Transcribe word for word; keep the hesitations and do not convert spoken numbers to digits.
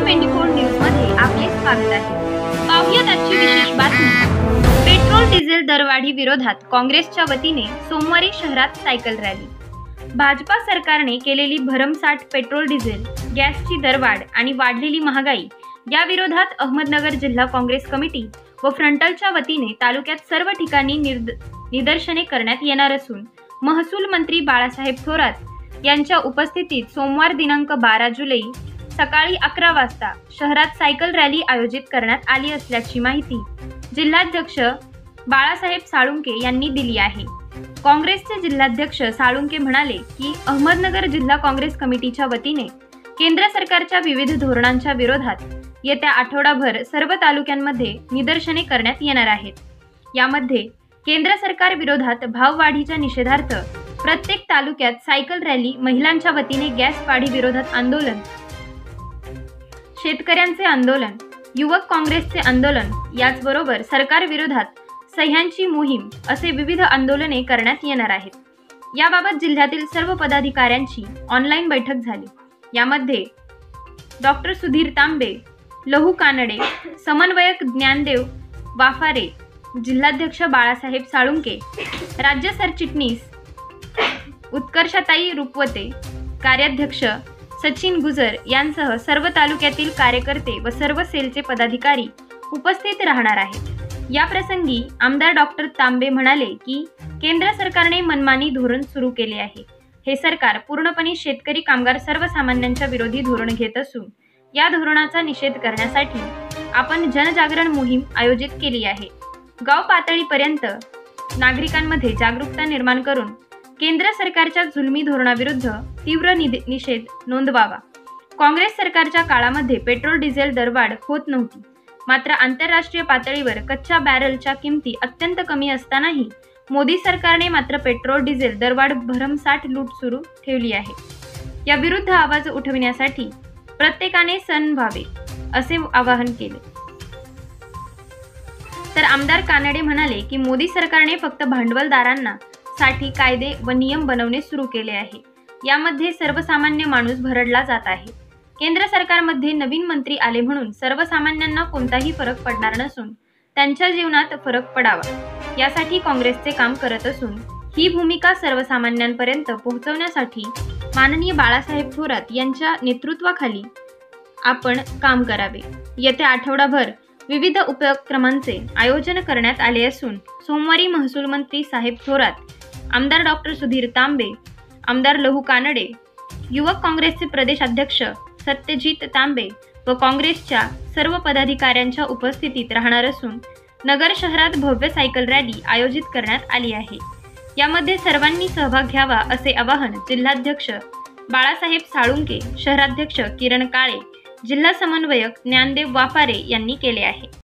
चोवीस न्यूज मध्ये आपले स्वागत आहे। पाहूयात आजची विशेष बातमी। पेट्रोल डिझेल दरवाढी विरोधात काँग्रेसच्या वतीने सोमवारी शहरात सायकल रॅली। भाजपा सरकारने केलेली भरमसाठ पेट्रोल डिझेल गॅसची दरवाढ आणि वाढलेली महागाई या विरोधात अहमदनगर जिल्हा काँग्रेस कमिटी व फ्रंटलच्या वतीने तालुक्यात सर्व ठिकाणी निदर्शने करण्यात येणार असून महसूल मंत्री बाळासाहेब थोरात यांच्या उपस्थितीत सोमवार दिनांक बारा जुलै सकाळी अकरा वाजता शहरात सायकल रॅली आयोजित करण्यात आली असल्याची माहिती जिल्हाध्यक्ष बाळासाहेब साळुंके यांनी दिली आहे। काँग्रेसचे जिल्हाध्यक्ष साळुंके म्हणाले की अहमदनगर जिल्हा काँग्रेस कमिटीच्या वतीने केंद्र सरकारच्या विविध धोरणांच्या विरोधात येत्या आठवडाभर सर्व तालुक्यांमध्ये निदर्शने करण्यात येणार आहेत। यामध्ये केंद्र सरकार विरोधात भाववाढीच्या निषेधार्थ प्रत्येक तालुक्यात सायकल रॅली, महिलांच्या वतीने गॅस वाढी विरोधात आंदोलन, शेतकऱ्यांचे आंदोलन, युवक काँग्रेसचे आंदोलन, याचबरोबर सरकार विरोधात सह्यांची मोहीम असे विविध आंदोलने करण्यात येणार आहेत। याबाबत जिल्ह्यातील सर्व पदाधिकाऱ्यांची ऑनलाईन बैठक झाली। यामध्ये डॉक्टर सुधीर तांबे, लहू कानडे, समन्वयक ज्ञानदेव वाफारे, जिल्हाध्यक्ष बाळासाहेब साळुंके, राज्य सरचिटणीस उत्कर्षताई रुपवते, कार्याध्यक्ष सचिन गुजर यांसह सर्व तालुक्यातील कार्यकर्ते व सर्व सेलचे पदाधिकारी उपस्थित राहणार आहेत। या प्रसंगी आमदार डॉक्टर तांबे म्हणाले की केंद्र सरकारने मनमानी धोरण सुरू केले आहे। हे सरकार पूर्णपणे शेतकरी, कामगार, सर्वसामान्यांच्या विरोधी धोरण घेत असून या धोरणाचा निषेध करण्यासाठी आपण जनजागरण मोहीम आयोजित केली आहे। गाव पातळीपर्यंत नागरिकांमध्ये जागरूकता निर्माण करून केंद्र सरकारच्या जुलमी धोरणाविरुद्ध तीव्र निषेध नोंदवावा। काँग्रेस सरकारच्या काळामध्ये पेट्रोल डिझेल दरवाढ होत नव्हती, मात्र आंतरराष्ट्रीय पातळीवर कच्च्या बॅरलच्या किमती अत्यंत कमी असतानाही मोदी सरकारने मात्र पेट्रोल डिझेल दरवाढ भरमसाठ लूट सुरू ठेवली आहे। या विरुद्ध आवाज उठविण्यासाठी प्रत्येकाने सण व्हावे असे आवाहन केले। तर आमदार कानडे म्हणाले की मोदी सरकारने फक्त भांडवलदारांना साठी कायदे व नियम बनवणे सुरू केले आहे। यामध्ये सर्वसामान्य माणूस भरडला जात आहे। केंद्र सरकारमध्ये नवीन मंत्री आले म्हणून सर्वसामान्यांना कोणताही फरक पडणार नसून त्यांच्या जीवनात फरक पडावा यासाठी काँग्रेसचे काम करत असून ही भूमिका सर्वसामान्यांपर्यंत पोहोचवण्यासाठी माननीय बाळासाहेब थोरात यांच्या नेतृत्वाखाली आपण काम करावे। येत्या आठवडाभर विविध उपक्रमांचे आयोजन करण्यात आले असून सोमवारी महसूल मंत्री साहेब थोरात, आमदार डॉक्टर सुधीर तांबे, आमदार लहू कानडे, युवक काँग्रेसचे प्रदेश अध्यक्ष सत्यजित तांबे व काँग्रेसच्या सर्व पदाधिकाऱ्यांच्या उपस्थितीत राहणार असून नगर शहरात भव्य सायकल रॅली आयोजित करण्यात आली आहे। यामध्ये सर्वांनी सहभाग घ्यावा असे आवाहन जिल्हाध्यक्ष बाळासाहेब साळुंके, शहराध्यक्ष किरण काळे, जिल्हा समन्वयक ज्ञानदेव वाफारे यांनी केले आहे।